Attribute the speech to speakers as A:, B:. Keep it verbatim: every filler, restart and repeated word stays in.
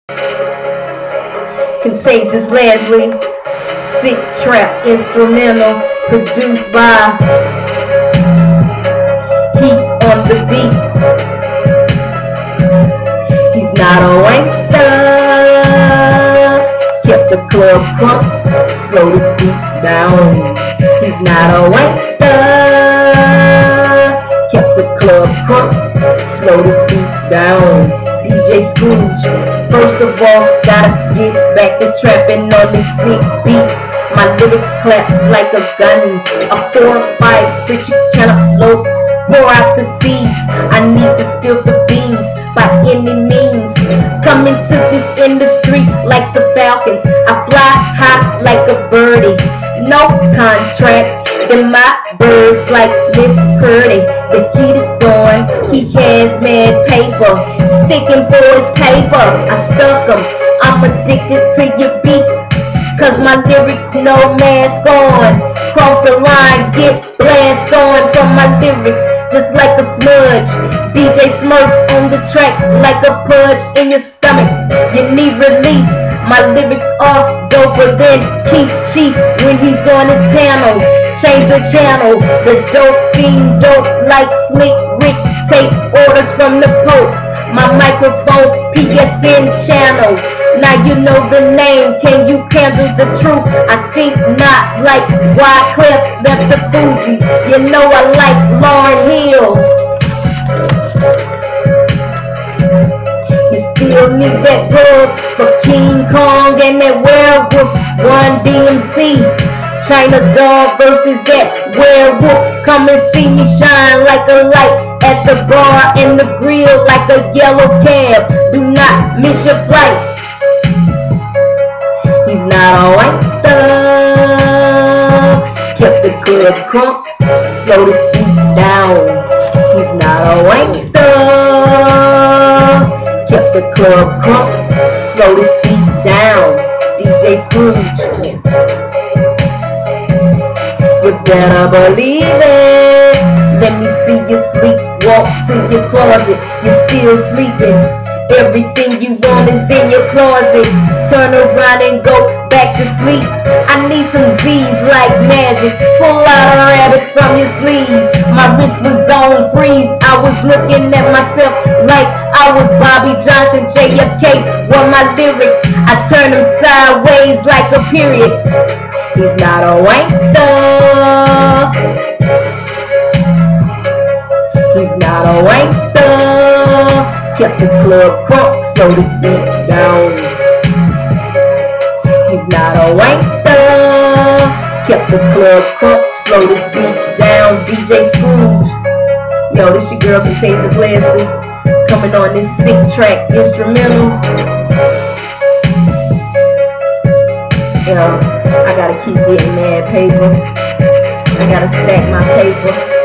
A: Contagious Leslie, Sick Trap instrumental, produced by Heat on the beat. He's not a wankster, kept the club crunk, slow the beat down. He's not a wankster, kept the club crunk, slow the beat down. D J Scrooge, first of all, gotta get back to trapping on this sick beat. My lyrics clap like a gun, a four or five spit you cantaloupe, pour out the seeds. I need to spill the beans by any means. Coming to this industry like the Falcons, I fly high like a birdie. No contract, then my birds like Miss Purdy. The heat is on, he has mad paper, sticking for his paper. I stuck him, I'm addicted to your beats, cause my lyrics no mask on. Cross the line, get blast on from my lyrics, just like a smudge. D J Smurf on the track like a pudge in your stomach. You need relief. My lyrics are doper than Keith Chief when he's on his panel. Change the channel. The dope fiend dope like Slick Rick. Take orders from the Pope. My microphone P S N channel. Now you know the name. Can you handle the truth? I think not, like Wyclef left the Fugees. You know I like Lauryn Hill. You still need that drug for King Kong and that werewolf. Run D M C. China Dog versus that werewolf. Come and see me shine like a light at the bar and the grill like a yellow cab. Do not miss your flight. He's not a wankster, kept the club crunk, slow the beat down. He's not a wankster, kept the club crunk, slow the beat down. D J Scrooge, you better believe it. Let me see you sleep, walk to your closet. You're still sleeping. Everything you want is in your closet. Turn around and go back to sleep. I need some Z's like magic. Pull out a rabbit from your sleeve. My wrist was on freeze. I was looking at myself like I was Bobby Johnson, J F K. Were my lyrics, I turn them sideways like a period. He's not a wankster. He's not a wankster. Kept the club crunk, slow this beat down. He's not a wankster. Kept the club crunk, slow this beat down. D J Scrooge. Yo, this your girl Contagious Leslie, coming on this sick track instrumental. Yo, I gotta keep getting mad paper. I gotta stack my paper.